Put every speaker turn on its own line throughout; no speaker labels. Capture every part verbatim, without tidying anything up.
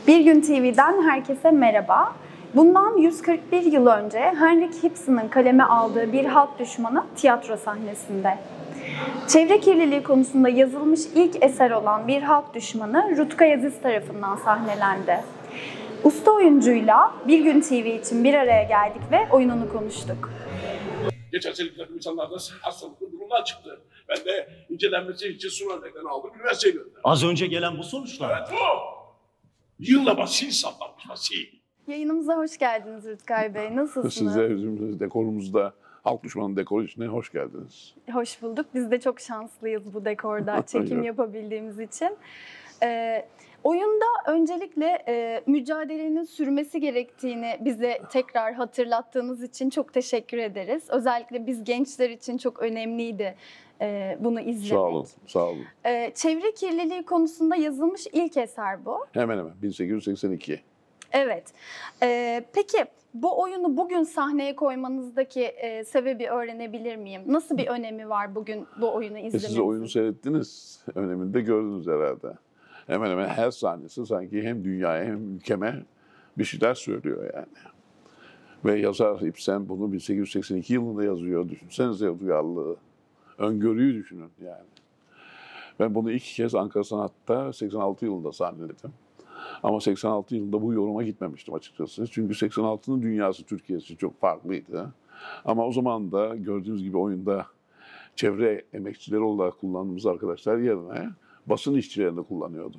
Bir Gün T V'den herkese merhaba. Bundan yüz kırk bir yıl önce Henrik Ibsen'ın kaleme aldığı Bir Halk Düşmanı tiyatro sahnesinde. Çevre kirliliği konusunda yazılmış ilk eser olan Bir Halk Düşmanı Rutkay Aziz tarafından sahnelendi. Usta oyuncuyla Bir Gün T V için bir araya geldik ve oyununu konuştuk.
Geçen sene bir takım insanlarda hastalıklı durumlar çıktı. Ben de incelenmesi için su örneklerini aldım, üniversiteye gönderdim.
Az önce gelen bu sonuçlar.
Evet bu. Yılla basil saplanmış basil.
Yayınımıza hoş geldiniz Rutkay Bey. Nasılsınız?
Siz de bizim dekorumuzda Halk Düşmanı dekoru içine hoş geldiniz.
Hoş bulduk. Biz de çok şanslıyız bu dekorda çekim yapabildiğimiz için. Ee, oyunda öncelikle e, mücadelenin sürmesi gerektiğini bize tekrar hatırlattığınız için çok teşekkür ederiz. Özellikle biz gençler için çok önemliydi e, bunu izlemek.
Sağ olun, sağ olun.
Ee, çevre kirliliği konusunda yazılmış ilk eser bu.
Hemen hemen bin sekiz yüz seksen iki.
Evet. Ee, peki bu oyunu bugün sahneye koymanızdaki e, sebebi öğrenebilir miyim? Nasıl bir önemi var bugün bu oyunu
E
izlemenizin?
siz de oyunu seyrettiniz. Önemini de gördünüz herhalde. Hemen hemen her sahnesi sanki hem dünyaya hem ülkeme bir şeyler söylüyor yani. Ve yazar Ibsen bunu bin sekiz yüz seksen iki yılında yazıyor. Düşünsenize duyarlılığı, öngörüyü düşünün yani. Ben bunu ilk kez Ankara Sanat'ta seksen altı yılında sahneledim. Ama seksen altı yılında bu yoruma gitmemiştim açıkçası. Çünkü seksen altının dünyası Türkiye'si çok farklıydı. Ama o zaman da gördüğünüz gibi oyunda çevre emekçileri olarak kullandığımız arkadaşlar yerine basın işçilerini kullanıyordum.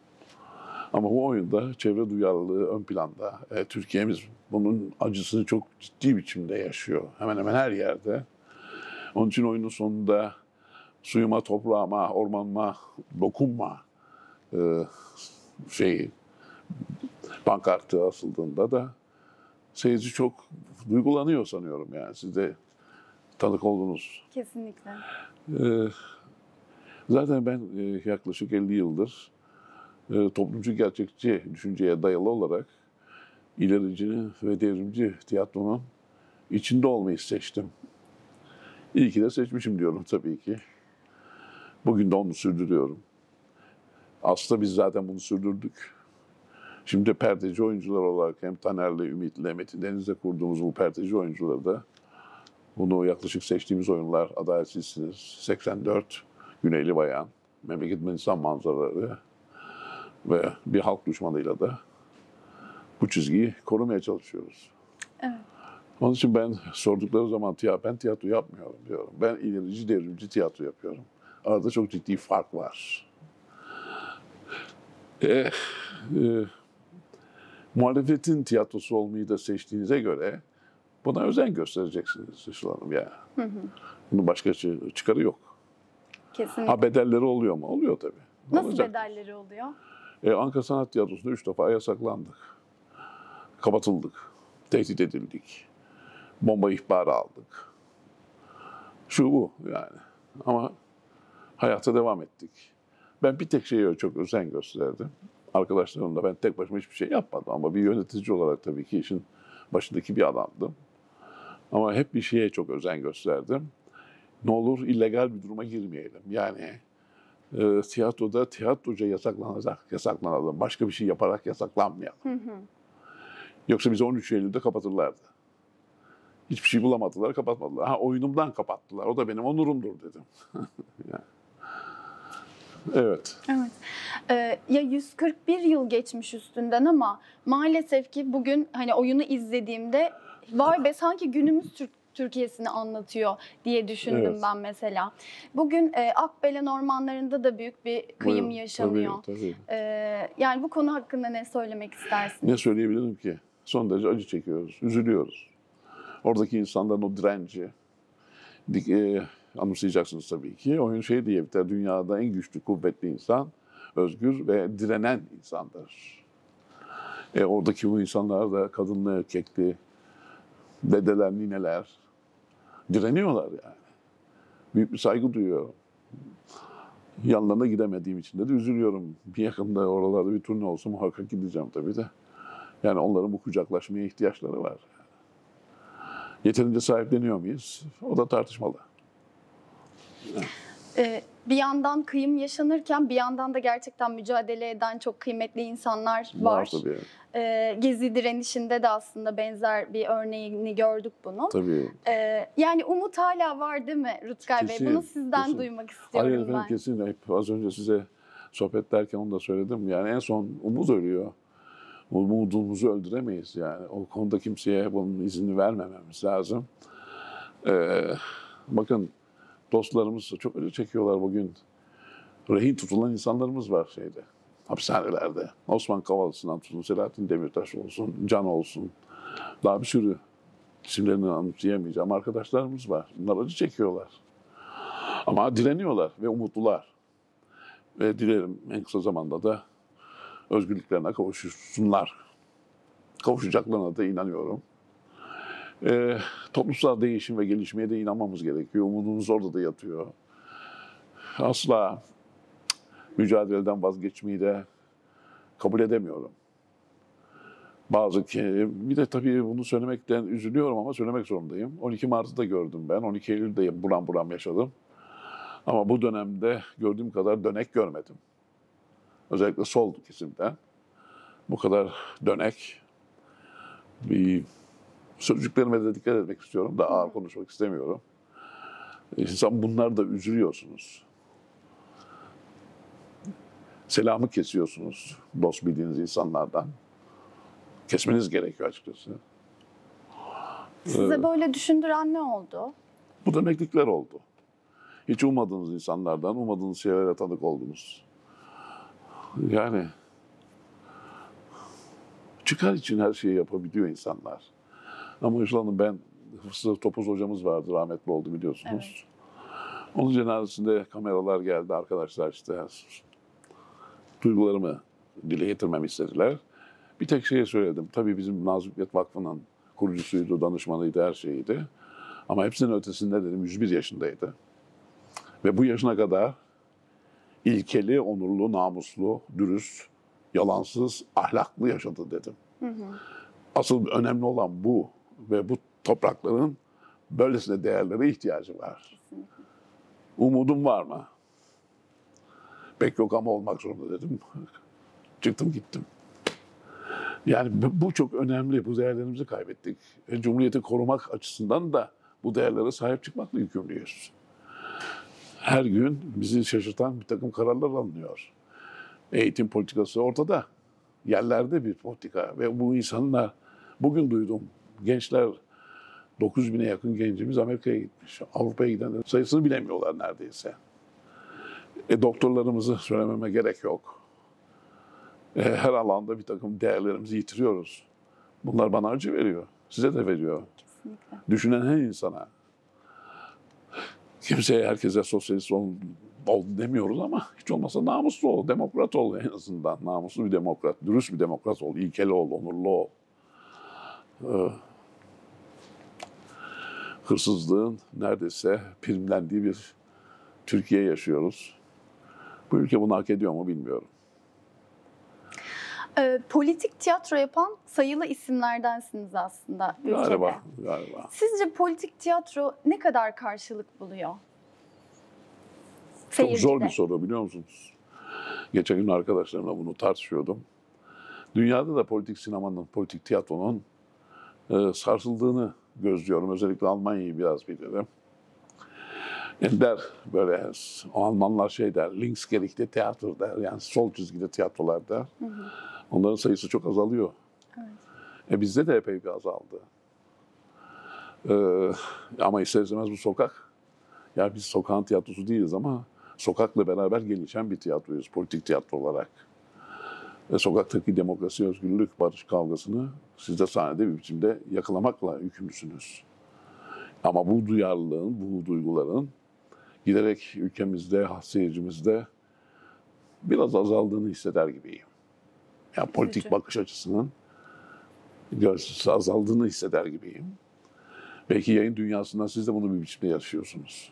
Ama bu oyunda çevre duyarlılığı ön planda. E, Türkiye'miz bunun acısını çok ciddi biçimde yaşıyor. Hemen hemen her yerde. Onun için oyunun sonunda suyuma, toprağıma, ormanıma dokunma e, şeyi, pankartı asıldığında da seyirci çok duygulanıyor sanıyorum yani. Siz de tanık oldunuz.
Kesinlikle.
Ee, zaten ben e, yaklaşık elli yıldır e, toplumcu gerçekçi düşünceye dayalı olarak ilerici ve devrimci tiyatronun içinde olmayı seçtim. İyi ki de seçmişim diyorum tabii ki. Bugün de onu sürdürüyorum. Aslında biz zaten bunu sürdürdük. Şimdi perdeci oyuncular olarak hem Taner'le, Ümit'le, Metin Deniz'le kurduğumuz bu perdeci oyuncuları da bunu yaklaşık seçtiğimiz oyunlar Adaletsizsiniz, seksen dört, Güneyli Bayan, Memleketimin İnsan Manzaraları ve Bir Halk Düşmanı'yla da bu çizgiyi korumaya çalışıyoruz.
Evet.
Onun için ben sordukları zaman ben tiyatro yapmıyorum diyorum. Ben ilerici devrimci tiyatro yapıyorum. Arada çok ciddi fark var. E, e, muhalefetin tiyatrosu olmayı da seçtiğinize göre buna özen göstereceksiniz Işıl Hanım ya. Hı hı. Bunun başka çıkarı yok.
Kesinlikle.
Ha bedelleri oluyor mu? Oluyor tabii.
Nasıl
olacak?
bedelleri oluyor?
E, Ankara Sanat Tiyatrosu'nda üç defa yasaklandık. Kapatıldık. Tehdit edildik. Bomba ihbarı aldık. Şu bu yani. Ama hayata devam ettik. Ben bir tek şeye çok özen gösterdim. Arkadaşlarımla ben tek başıma hiçbir şey yapmadım ama bir yönetici olarak tabii ki işin başındaki bir adamdım. Ama hep bir şeye çok özen gösterdim. Ne olur illegal bir duruma girmeyelim. Yani e, tiyatroda tiyatroca yasaklanacak, yasaklanalım. Başka bir şey yaparak yasaklanmayalım. Hı hı. Yoksa bizi on üç Eylül'de kapatırlardı. Hiçbir şey bulamadılar, kapatmadılar. Ha oyunumdan kapattılar. O da benim onurumdur dedim. Yani. Evet.
Evet. Ee, ya yüz kırk bir yıl geçmiş üstünden ama maalesef ki bugün hani oyunu izlediğimde vay be sanki günümüz Türk Türkiye'sini anlatıyor diye düşündüm
Evet.
ben mesela. Bugün e, Akbelen ormanlarında da büyük bir kıyım
Buyurun,
yaşanıyor.
Tabii, tabii.
Ee, yani bu konu hakkında ne söylemek istersiniz?
Ne söyleyebilirim ki? Son derece acı çekiyoruz, üzülüyoruz. Oradaki insanların o direnci, e, anımsayacaksınız tabii ki. Oyun şey diye biter, dünyada en güçlü, kuvvetli insan, özgür ve direnen insandır. E, oradaki bu insanlar da kadınlı, erkekli, dedeler, nineler direniyorlar yani. Büyük bir saygı duyuyorum. Yanlarına gidemediğim için de, de üzülüyorum. Bir yakında oralarda bir turne olsa muhakkak gideceğim tabii de. Yani onların bu kucaklaşmaya ihtiyaçları var. Yeterince sahipleniyor muyuz? O da tartışmalı.
Ee, bir yandan kıyım yaşanırken bir yandan da gerçekten mücadele eden çok kıymetli insanlar var.
Var tabii.
Ee, Gezi direnişinde de aslında benzer bir örneğini gördük bunun.
Tabii.
Ee, yani umut hala var değil mi Rutkay
Kesin,
Bey? Bunu sizden
kesin.
duymak istiyorum
Hayır efendim
ben.
kesin. Hep az önce size sohbet derken onu da söyledim. Yani en son umut ölüyor. Umudumuzu öldüremeyiz yani. O konuda kimseye bunun izni vermememiz lazım. Ee, bakın dostlarımız çok acı çekiyorlar bugün. Rehin tutulan insanlarımız var şeyde, hapishanelerde. Osman Kavalısı'ndan tutun, Selahattin Demirtaş olsun, Can olsun. Daha bir sürü isimlerini anımsayamayacağım arkadaşlarımız var. Bunlar acı çekiyorlar. Ama direniyorlar ve umutlular. Ve dilerim en kısa zamanda da özgürlüklerine kavuşsunlar. Kavuşacaklarına da inanıyorum. Ee, toplumsal değişim ve gelişmeye de inanmamız gerekiyor. Umudumuz orada da yatıyor. Asla mücadeleden vazgeçmeyi de kabul edemiyorum. Bazı ki, bir de tabii bunu söylemekten üzülüyorum ama söylemek zorundayım. on iki Mart'ı da gördüm ben. on iki Eylül'de buram buram yaşadım. Ama bu dönemde gördüğüm kadar dönek görmedim. Özellikle sol kesimden. Bu kadar dönek. Bir sözcüklerime de dikkat etmek istiyorum. Daha ağır konuşmak istemiyorum. İnsan bunlar da üzülüyorsunuz. Selamı kesiyorsunuz dost bildiğiniz insanlardan. Kesmeniz gerekiyor açıkçası.
Size
Ee,
böyle düşündüren ne oldu?
Bu döneklikler oldu. Hiç ummadığınız insanlardan, ummadığınız şeylere tanık oldunuz. Yani çıkar için her şeyi yapabiliyor insanlar. Ama Işıl Hanım, ben Hıfzı Topuz hocamız vardı, rahmetli oldu biliyorsunuz. Evet. Onun cenazesinde kameralar geldi, arkadaşlar işte duygularımı dile getirmemi istediler. Bir tek şey söyledim. Tabii bizim Nazım Hikmet Vakfı'nın kurucusuydu, danışmanıydı, her şeyiydi. Ama hepsinin ötesinde dedim yüz bir yaşındaydı. Ve bu yaşına kadar ilkeli, onurlu, namuslu, dürüst, yalansız, ahlaklı yaşadı dedim. Hı hı. Asıl önemli olan bu ve bu toprakların böylesine değerlere ihtiyacı var. Kesinlikle. Umudum var mı? Pek yok ama olmak zorunda dedim. Çıktım gittim. Yani bu çok önemli. Bu değerlerimizi kaybettik. E, Cumhuriyeti korumak açısından da bu değerlere sahip çıkmakla yükümlüyüz. Her gün bizi şaşırtan bir takım kararlar alınıyor. Eğitim politikası ortada. Yerlerde bir politika ve bu insanlar, bugün duydum, gençler dokuz bine yakın gencimiz Amerika'ya gitmiş. Avrupa'ya gidenlerin sayısını bilemiyorlar neredeyse. E, doktorlarımızı söylememe gerek yok. E, her alanda bir takım değerlerimizi yitiriyoruz. Bunlar bana acı veriyor. Size de veriyor. Kesinlikle. Düşünen her insana. Kimseye, herkese sosyalist ol, ol demiyoruz ama hiç olmazsa namuslu ol, demokrat ol en azından. Namuslu bir demokrat, dürüst bir demokrat ol, ilkeli ol, onurlu ol. Ee, hırsızlığın neredeyse primlendiği bir Türkiye yaşıyoruz. Bu ülke bunu hak ediyor mu bilmiyorum.
Ee, politik tiyatro yapan sayılı isimlerdensiniz aslında ülkede.
Galiba, galiba.
Sizce politik tiyatro ne kadar karşılık buluyor?
Çok
Seyircide.
zor bir soru biliyor musunuz? Geçen gün arkadaşlarımla bunu tartışıyordum. Dünyada da politik sinemanın, politik tiyatronun e, sarsıldığını gözlüyorum. Özellikle Almanya'yı biraz bilirim. Yani der böyle, o Almanlar şey der, linksgerikte tiyatro der, yani sol çizgide tiyatrolar der. Hı hı. Onların sayısı çok azalıyor. Evet. E bizde de epey bir azaldı. Ee, ama ister istemez bu sokak, ya biz sokağın tiyatrosu değiliz ama sokakla beraber gelişen bir tiyatroyuz, politik tiyatro olarak. Ve sokaktaki demokrasi, özgürlük, barış kavgasını siz de sahnede bir biçimde yakalamakla yükümlüsünüz. Ama bu duyarlılığın, bu duyguların giderek ülkemizde, seyircimizde biraz azaldığını hisseder gibiyim. Yani politik Üzücü. bakış açısının görsüsü azaldığını hisseder gibiyim. Belki yayın dünyasından siz de bunu bir biçimde yaşıyorsunuz.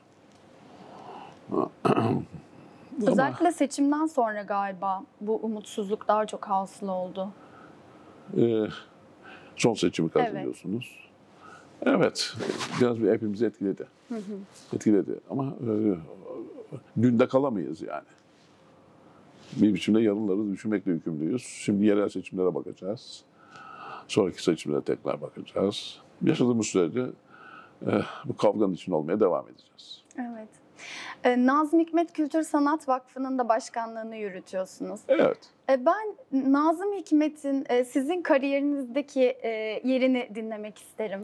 Özellikle Ama, seçimden sonra galiba bu umutsuzluk daha çok hasıl oldu.
E, son seçimi kazanıyorsunuz. Evet. Evet, biraz bir hepimizi etkiledi. Hı hı. Etkiledi ama e, Dünde kalamayız yani. Bir biçimde yarınları düşünmekle yükümlüyüz. Şimdi yerel seçimlere bakacağız. Sonraki seçimlere tekrar bakacağız. Yaşadığımız sürece e, bu kavganın içinde olmaya devam edeceğiz.
Evet. Ee, Nazım Hikmet Kültür Sanat Vakfı'nın da başkanlığını yürütüyorsunuz.
Evet.
Ee, ben Nazım Hikmet'in e, sizin kariyerinizdeki e, yerini dinlemek isterim.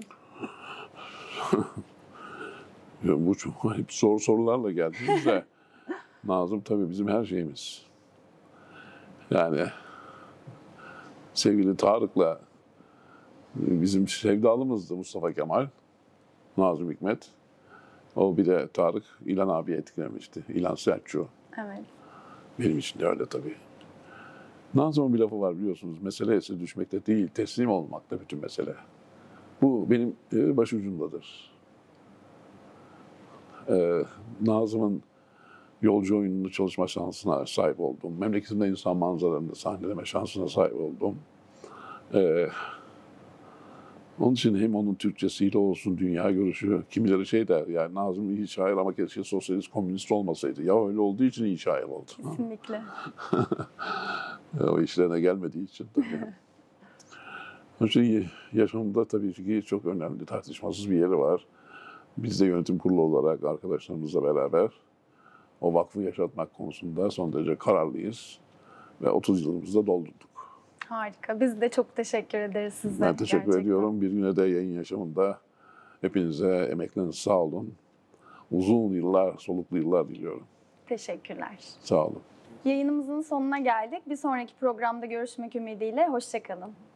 Ya bu çok hep soru sorularla geldiniz de Nazım tabii bizim her şeyimiz. Yani sevgili Tarık'la bizim sevdalımızdı Mustafa Kemal, Nazım Hikmet. O bir de Tarık İlhan abiye etkilemişti. İlhan Selçuk.
Evet.
Benim için de öyle tabii. Nazım'ın bir lafı var biliyorsunuz. Mesele esir düşmekte değil, teslim olmakta bütün mesele. Bu benim e, başucumdadır. Ee, Nazım'ın yolcu oyununu çalışma şansına sahip oldum. Memleketimde insan manzaralarını sahneleme şansına sahip oldum. Ee, onun için hem onun Türkçesiyle olsun dünya görüşü, kimileri şey der, yani Nazım iyi şair ama keşke sosyalist, komünist olmasaydı. Ya öyle olduğu için iyi şair oldu.
Kesinlikle.
O işlerine gelmediği için tabii. Onun için yaşamımda tabii ki çok önemli, tartışmasız bir yeri var. Biz de yönetim kurulu olarak arkadaşlarımızla beraber o vakfı yaşatmak konusunda son derece kararlıyız. Ve otuz yılımızı da doldurduk.
Harika. Biz de çok teşekkür ederiz size.
Ben teşekkür
gerçekten.
ediyorum. Bir güne de yayın yaşamında hepinize emekleriniz sağ olun. Uzun yıllar, soluklu yıllar diliyorum.
Teşekkürler.
Sağ olun.
Yayınımızın sonuna geldik. Bir sonraki programda görüşmek ümidiyle. Hoşça kalın.